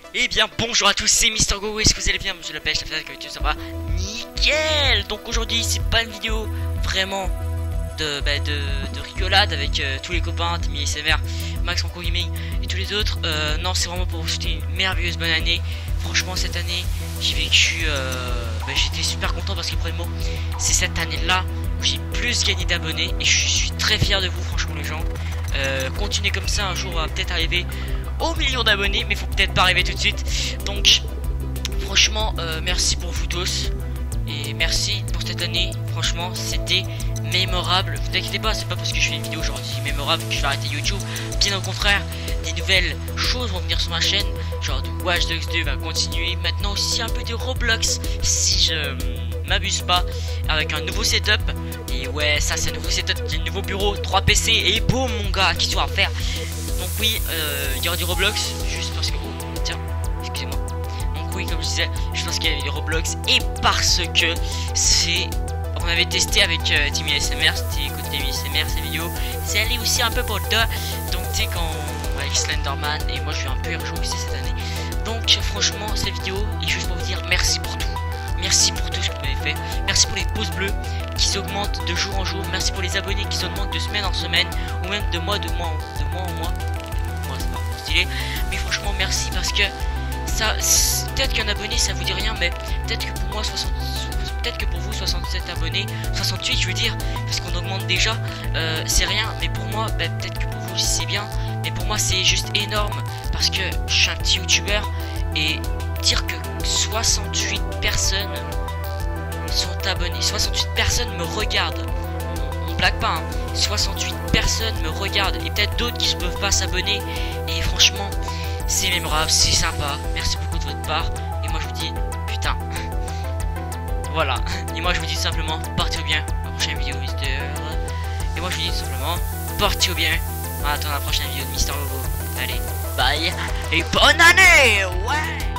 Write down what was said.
Eh bien bonjour à tous, c'est Mister Go, est-ce que vous allez bien? Monsieur la pêche, ça va nickel. Donc aujourd'hui c'est pas une vidéo vraiment de rigolade avec tous les copains, Timmy SMR, Max Franco Gaming et tous les autres. Non, c'est vraiment pour vous souhaiter une merveilleuse bonne année. Franchement cette année j'ai vécu, j'étais super content parce que premièrement c'est cette année là où j'ai plus gagné d'abonnés et je suis très fier de vous franchement les gens. Continuez comme ça, un jour on va peut-être arriver au million d'abonnés, mais faut peut-être pas arriver tout de suite. Donc franchement merci pour vous tous et merci pour cette année. Franchement c'était mémorable. Vous inquiétez pas, c'est pas parce que je fais une vidéo aujourd'hui mémorable que je vais arrêter YouTube. Bien au contraire, des nouvelles choses vont venir sur ma chaîne, genre de Watch Dogs 2 va continuer. Maintenant aussi un peu de Roblox si je m'abuse pas, avec un nouveau setup. Et ouais, ça c'est un nouveau setup, un nouveau bureau, 3 PC et boum mon gars, qu'est-ce qu'on va faire. Donc oui, il y aura du Roblox, juste parce que... Oh, tiens, excusez-moi. Donc oui, comme je disais, je pense qu'il y a du Roblox. Et parce que c'est... On avait testé avec Timmy SMR, c'était écoute Timmy SMR, ses vidéos. C'est allé aussi un peu pour le dos. Donc tu sais quand... Avec Slenderman, et moi je suis un peu rejoué aussi cette année. Donc franchement, cette vidéo est juste pour vous dire merci pour tout. Merci pour tout ce que vous avez fait. Merci pour les pouces bleus qui s'augmentent de jour en jour. Merci pour les abonnés qui s'augmentent de semaine en semaine, ou même de mois en mois. Moi c'est pas stylé, mais franchement merci parce que ça, peut-être qu'un abonné ça vous dit rien, mais peut-être que pour moi peut-être que pour vous 67 abonnés, 68 je veux dire, parce qu'on augmente déjà, c'est rien, mais pour moi peut-être que pour vous c'est bien, mais pour moi c'est juste énorme parce que je suis un petit youtubeur et dire que 68 personnes sont abonnées, 68 personnes me regardent, on blague pas hein. 68 personnes me regardent et peut-être d'autres qui ne peuvent pas s'abonner, et franchement c'est mémorable, c'est sympa, merci beaucoup de votre part. Et moi je vous dis putain voilà, et moi je vous dis simplement portez-vous bien, la prochaine vidéo Mister. Et moi je vous dis simplement portez-vous bien, on attend la prochaine vidéo de Mister Logo. Allez bye et bonne année. Ouais.